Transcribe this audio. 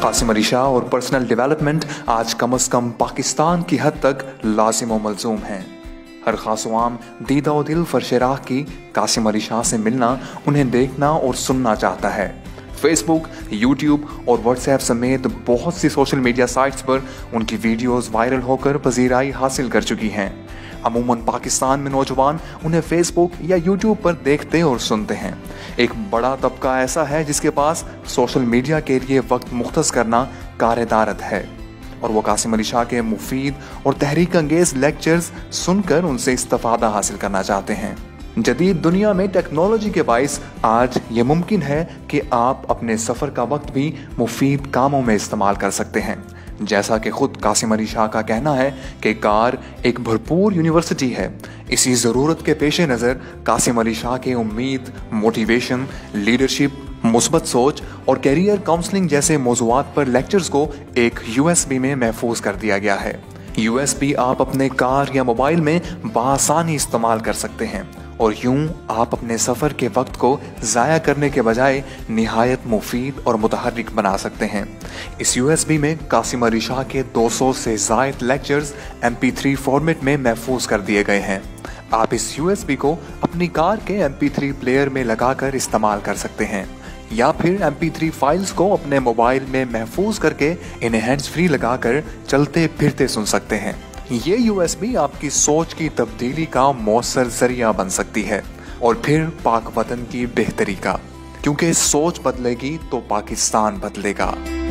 कासिम अली शाह और personal development आज कम से कम पाकिस्तान की हद तक लाजिम व मलजूम हैं। हर खासवाम दीदा व दिल फरशराह की कासिम अली शाह से मिलना, उन्हें देखना और सुनना चाहता है। फेसबुक, यूट्यूब और व्हाट्सएप समेत बहुत सी सोशल मीडिया साइट्स पर उनकी वीडियोस वायरल होकर पजीराई हासिल कर चुकी हैं। अमूमन पाकिस्तान में नौजवान उन्हें फेसबुक या यूट्यूब पर देखते और सुनते हैं। एक बड़ा तबका ऐसा है जिसके पास सोशल मीडिया के लिए वक्त मुख्तस करना कार-ए-दारत है और वो कासिम अली शाह के मुफीद और तहरीक अंगेज लेक्चर्स सुनकर उनसे इस्तिफादा हासिल करना चाहते हैं। जदीद दुनिया में टेक्नोलॉजी के बाइस आज ये मुमकिन है कि आप अपने सफ़र का वक्त भी मुफीद कामों में इस्तेमाल कर सकते हैं। जैसा कि खुद कासिम अली शाह का कहना है कि कार एक भरपूर यूनिवर्सिटी है। इसी ज़रूरत के पेश नज़र कासिम अली शाह के उम्मीद, मोटिवेशन, लीडरशिप, मुस्बत सोच और कैरियर काउंसलिंग जैसे मौज़ूआत पर लेक्चर्स को एक USB में महफूज कर दिया गया है। USB आप अपने कार या मोबाइल में बआसानी इस्तेमाल कर सकते हैं और यूं आप अपने सफ़र के वक्त को ज़ाया करने के बजाय निहायत मुफीद और मुतहर्रिक बना सकते हैं। इस USB में कासिम अली शाह के 200 से ज़ायद लेक्चर्स MP3 फॉर्मेट में महफूज कर दिए गए हैं। आप इस USB को अपनी कार के MP3 प्लेयर में लगाकर इस्तेमाल कर सकते हैं या फिर MP3 फाइल्स को अपने मोबाइल में महफूज करके इन्हें हैंड्स फ्री लगाकर चलते फिरते सुन सकते हैं। ये USB आपकी सोच की तब्दीली का मौसर जरिया बन सकती है और फिर पाक वतन की बेहतरी का, क्योंकि सोच बदलेगी तो पाकिस्तान बदलेगा।